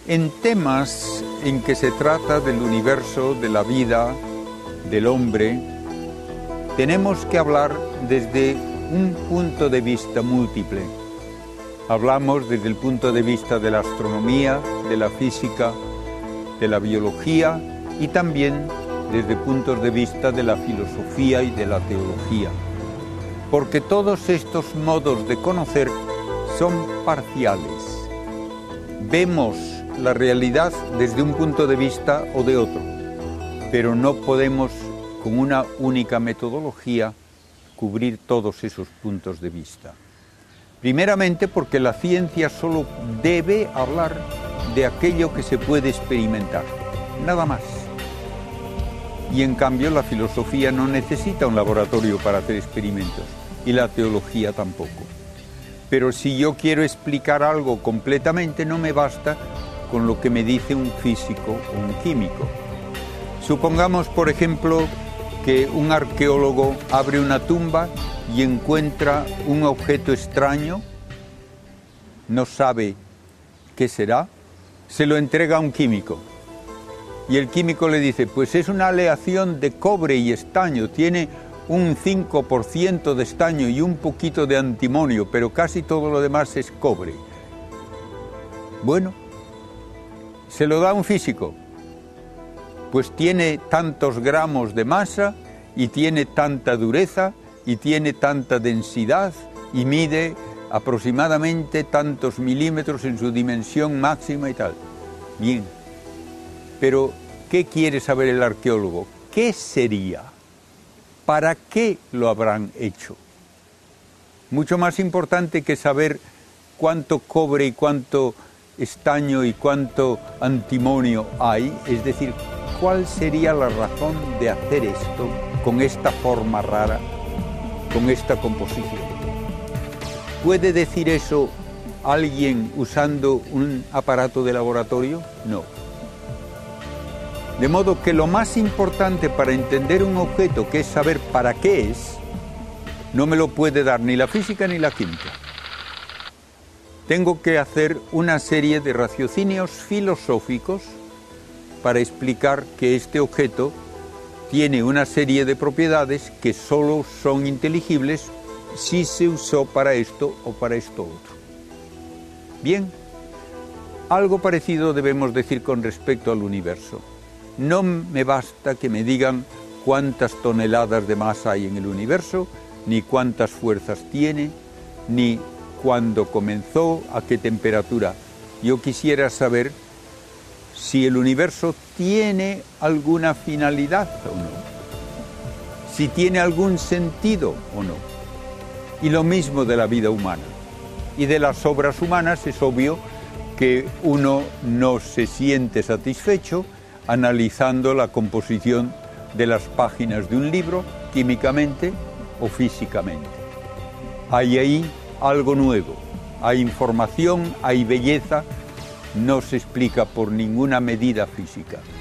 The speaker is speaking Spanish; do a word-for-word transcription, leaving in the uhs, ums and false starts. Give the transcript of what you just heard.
En temas en que se trata del universo, de la vida, del hombre, tenemos que hablar desde un punto de vista múltiple. Hablamos desde el punto de vista de la astronomía, de la física, de la biología y también desde puntos de vista de la filosofía y de la teología. Porque todos estos modos de conocer son parciales. Vemos la realidad desde un punto de vista o de otro, pero no podemos con una única metodología cubrir todos esos puntos de vista. Primeramente porque la ciencia solo debe hablar de aquello que se puede experimentar, nada más. Y en cambio la filosofía no necesita un laboratorio para hacer experimentos, y la teología tampoco. Pero si yo quiero explicar algo completamente, no me basta con lo que me dice un físico o un químico. Supongamos, por ejemplo, que un arqueólogo abre una tumba y encuentra un objeto extraño, no sabe qué será, se lo entrega a un químico. Y el químico le dice, pues es una aleación de cobre y estaño, tiene un cinco por ciento de estaño y un poquito de antimonio, pero casi todo lo demás es cobre. Bueno, se lo da a un físico, pues tiene tantos gramos de masa y tiene tanta dureza y tiene tanta densidad y mide aproximadamente tantos milímetros en su dimensión máxima y tal. Bien, pero ¿qué quiere saber el arqueólogo? ¿Qué sería? ¿Para qué lo habrán hecho? Mucho más importante que saber cuánto cobre y cuánto estaño y cuánto antimonio hay, es decir, ¿cuál sería la razón de hacer esto con esta forma rara, con esta composición? ¿Puede decir eso alguien usando un aparato de laboratorio? No. De modo que lo más importante para entender un objeto, que es saber para qué es, no me lo puede dar ni la física ni la química. Tengo que hacer una serie de raciocinios filosóficos para explicar que este objeto tiene una serie de propiedades que solo son inteligibles si se usó para esto o para esto otro. Bien, algo parecido debemos decir con respecto al universo. No me basta que me digan cuántas toneladas de masa hay en el universo, ni cuántas fuerzas tiene, ni cuándo comenzó, a qué temperatura. Yo quisiera saber si el universo tiene alguna finalidad o no, si tiene algún sentido o no. Y lo mismo de la vida humana. Y de las obras humanas es obvio que uno no se siente satisfecho analizando la composición de las páginas de un libro, químicamente o físicamente. Hay ahí algo nuevo, hay información, hay belleza, no se explica por ninguna medida física.